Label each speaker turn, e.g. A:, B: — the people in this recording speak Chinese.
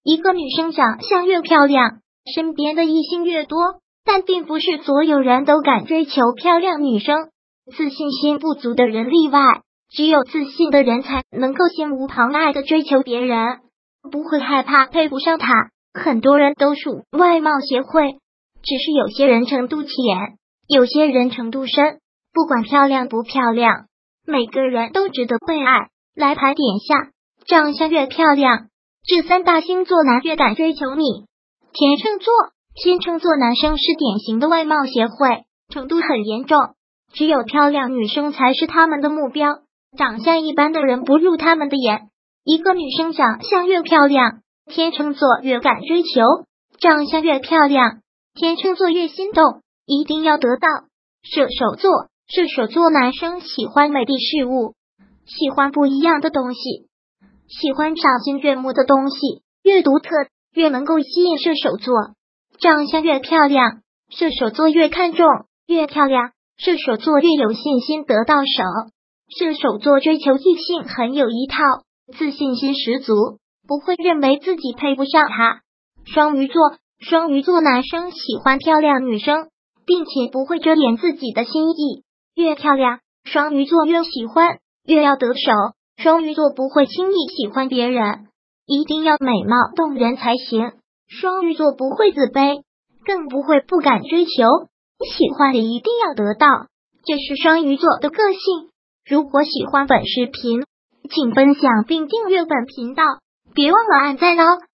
A: 一个女生长相越漂亮，身边的异性越多，但并不是所有人都敢追求漂亮女生，自信心不足的人例外。只有自信的人才能够心无旁骛的追求别人，不会害怕配不上他。很多人都属外貌协会，只是有些人程度浅，有些人程度深。不管漂亮不漂亮，每个人都值得被爱。来盘点下，长相越漂亮，这3大星座男越敢追求你。天秤座，天秤座男生是典型的外貌协会，程度很严重，只有漂亮女生才是他们的目标，长相一般的人不入他们的眼。一个女生长相越漂亮，天秤座越敢追求，长相越漂亮，天秤座越心动，一定要得到。射手座，射手座男生喜欢美丽事物，喜欢不一样的东西，喜欢赏心悦目的东西，越独特越能够吸引射手座。长相越漂亮，射手座越看重，越漂亮，射手座越有信心得到手。射手座追求异性很有一套，自信心十足，不会认为自己配不上他。双鱼座，双鱼座男生喜欢漂亮女生，并且不会遮掩自己的心意，越漂亮，双鱼座越喜欢，越要得手。双鱼座不会轻易喜欢别人，一定要美貌动人才行。双鱼座不会自卑，更不会不敢追求，喜欢的一定要得到，这是双鱼座的个性。如果喜欢本视频，请分享并订阅本频道，别忘了按赞哦。